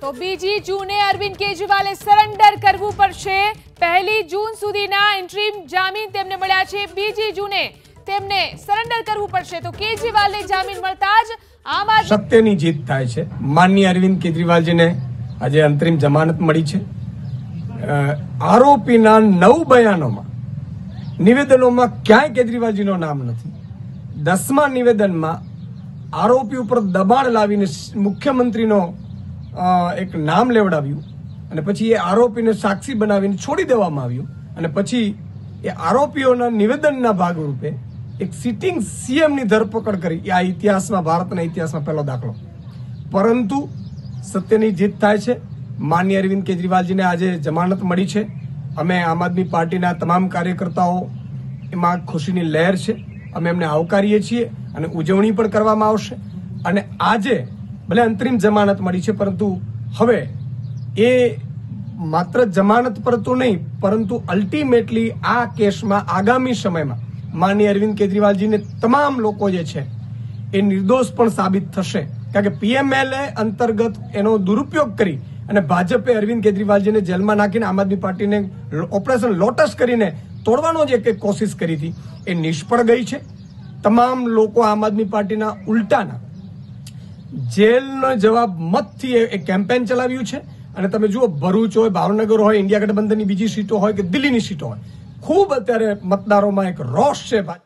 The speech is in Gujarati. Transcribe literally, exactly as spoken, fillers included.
તો બીજી જૂને અરવિંદ કેજરીવાલે સરેન્ડર કરવું પડશે। પહેલી જૂન સુધીના ઇન્ટરીમ જામીન તેમને મળ્યા છે, બીજી જૂને તેમને સરેન્ડર કરવું પડશે। તો કેજરીવાલને જામીન મળતા જ આમ આદમી સત્યની જીત થાય છે। માનનીય અરવિંદ કેજરીવાલજીને આજે અંતરિમ જમાનત મળી છે। આરોપીના નવ બયાનોમાં નિવેદનોમાં ક્યાંય કેજરીવાલજીનું નામ નથી। દસમા નિવેદનમાં આરોપી ઉપર દબાણ લાવીને મુખ્યમંત્રીનો એક નામ લેવડાવ્યું અને પછી એ આરોપીને સાક્ષી બનાવીને છોડી દેવામાં આવ્યું અને પછી એ આરોપીઓના નિવેદનના ભાગરૂપે એક સિટિંગ સીએમની ધરપકડ કરી। આ ઇતિહાસમાં, ભારતના ઇતિહાસમાં પહેલો દાખલો। પરંતુ સત્યની જીત થાય છે। માનનીય અરવિંદ કેજરીવાલજીને આજે જમાનત મળી છે। અમે આમ આદમી પાર્ટીના તમામ કાર્યકર્તાઓ એમાં ખુશીની લહેર છે। અમે એમને આવકારીએ છીએ અને ઉજવણી પણ કરવામાં આવશે। અને આજે ભલે અંતરિમ જમાનત મળી છે, પરંતુ હવે એ માત્ર જમાનત પરતું નહીં, પરંતુ અલ્ટિમેટલી આ કેસમાં આગામી સમયમાં માનનીય અરવિંદ કેજરીવાલજીને તમામ લોકો જે છે એ નિર્દોષ પણ સાબિત થશે। કારણ કે પીએમએલએ અંતર્ગત એનો દુરુપયોગ કરી અને ભાજપે અરવિંદ કેજરીવાલજીને જેલમાં નાખીને આમ આદમી પાર્ટીને ઓપરેશન લોટસ કરીને તોડવાનો જે કંઈક કોશિશ કરી હતી એ નિષ્ફળ ગઈ છે। તમામ લોકો આમ આદમી પાર્ટીના ઉલટાના જેલનો જવાબ મતથી એ કેમ્પેન ચલાવ્યું છે। અને તમે જુઓ, ભરૂચ હોય, ભાવનગર હોય, ઇન્ડિયા ગઠબંધનની બીજી સીટો હોય કે દિલ્હીની સીટો હોય, ખૂબ અત્યારે મતદારોમાં એક રોષ છે।